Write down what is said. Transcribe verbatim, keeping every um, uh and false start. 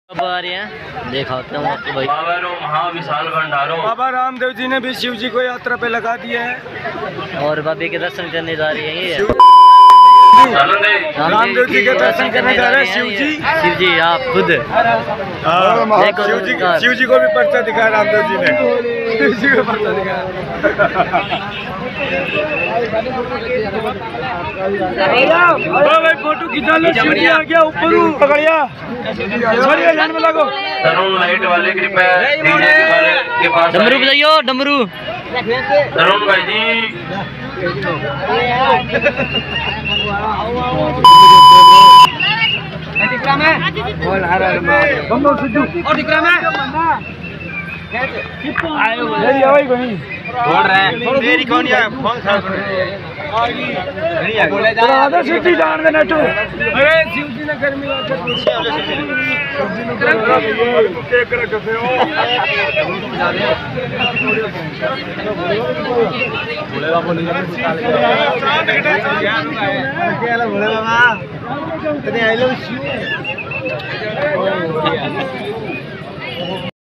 अब आ रहे हैं देखा होता हूँ आपको भाई। महाविशाल भंडारो बाबा रामदेव जी ने भी शिव जी को यात्रा पे लगा दिया है और बाबे के दर्शन करने जा रही है ये रामदेव जी के दर्शन करने जा रहे हैं शिव जी। शिव जी आप खुद देखो शिव जी शिव जी को भी पर्चा दिखाया रामदेव जी ने। शिव जी को पर्चा दिखाया भाई फोटो खिंचा लो। शिव जी आ गया ऊपर पकड़िया बढ़िया ध्यान में लगो। तरुण लाइट वाले कृपया डीजे के पास डमरू बजाइयो डमरू। तरुण भाई जी मेरी कौन है शिव जी जान दे नेटू। अरे शिव जी ने गर्मी भोले बाबा